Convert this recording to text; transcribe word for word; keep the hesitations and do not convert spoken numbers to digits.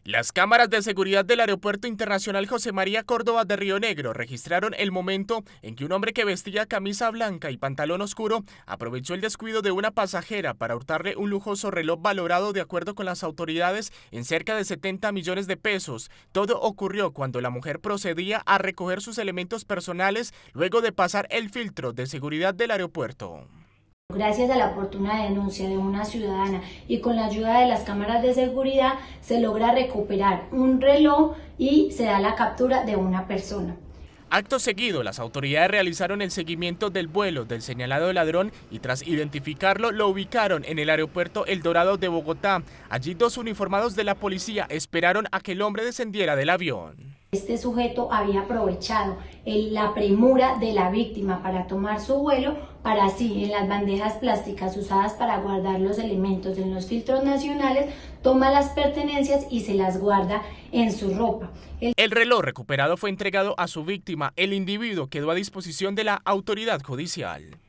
Las cámaras de seguridad del Aeropuerto Internacional José María Córdoba de Río Negro registraron el momento en que un hombre que vestía camisa blanca y pantalón oscuro aprovechó el descuido de una pasajera para hurtarle un lujoso reloj valorado, de acuerdo con las autoridades, en cerca de setenta millones de pesos. Todo ocurrió cuando la mujer procedía a recoger sus elementos personales luego de pasar el filtro de seguridad del aeropuerto. Gracias a la oportuna denuncia de una ciudadana y con la ayuda de las cámaras de seguridad se logra recuperar un reloj y se da la captura de una persona. Acto seguido, las autoridades realizaron el seguimiento del vuelo del señalado ladrón y tras identificarlo lo ubicaron en el aeropuerto El Dorado de Bogotá. Allí dos uniformados de la policía esperaron a que el hombre descendiera del avión. Este sujeto había aprovechado el, la premura de la víctima para tomar su vuelo, para así en las bandejas plásticas usadas para guardar los elementos en los filtros nacionales, toma las pertenencias y se las guarda en su ropa. El, el reloj recuperado fue entregado a su víctima. El individuo quedó a disposición de la autoridad judicial.